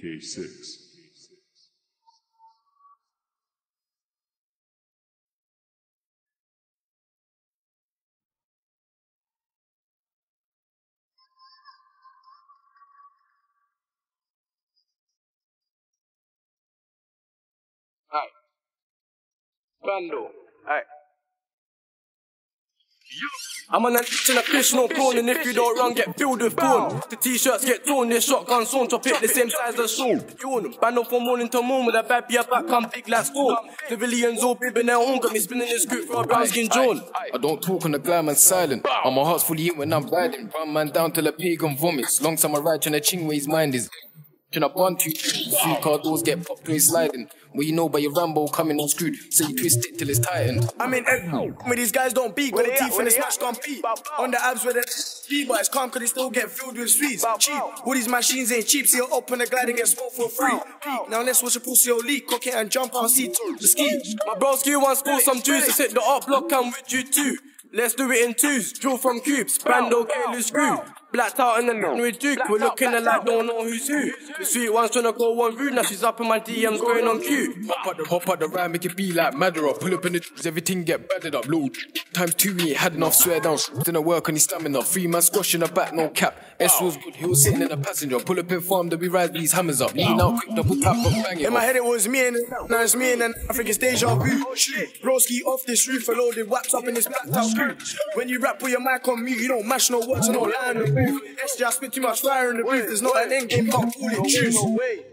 K6. Aye. Bando. Aye. I'm on a in a fish, no prawn, and if you don't run, get filled with corn. The t-shirts get torn, this shotgun sewn, chop it the same size as Sean. Yawn, bando from morning to moon with a bad beer back, come big like Storm. Civilians all bibbing their own, got me spinning this scoop for a brown skin John. I don't talk on the glam and silent, and my heart's fully in when I'm riding. Run man down till a pagan vomits. Long time I ride, trying to ching where his mind is. Trying to bun to you, 3 car doors get popped when it's sliding. Well, you know by your Rambo coming on screwed, so you twist it till it's tightened. I'm in where these guys don't beat, got teeth in the smash compete. On the abs where the beat, but it's calm cause they still get filled with sweets. Cheap, all these machines ain't cheap, so you open the glide and get smoked for free. Now let's watch a pussy or leak, cock it and jump out, see the ski. My broski wants score some juice, let's hit the up block, I'm with you too. Let's do it in twos, drill from cubes, Bandokay, loose screw. Blacked out in the night with Duke, we're looking alike, don't know who's who. The sweet one's tryna go one route, now she's up in my DMs going on cue. Hop out the ride, make it be like Madara. Pull up in the trees, everything get battered up. Load times 2, we ain't had enough, swear down. Didn't work on his stamina. 3 man squash in the back, no cap. S was good, he was sitting in the passenger. Pull up in farm, then we ride these hammers up. Lean out quick, double tap, but bang it. In my head it was me and now it's me and then I think it's deja vu. Broski off this roof, a loaded wax up in this blacked out crew. When you rap with your mic on mute, you don't mash no words, no line in the booth. SJ, I spit too much fire in the booth, there's not an end game, can't pull it, choose.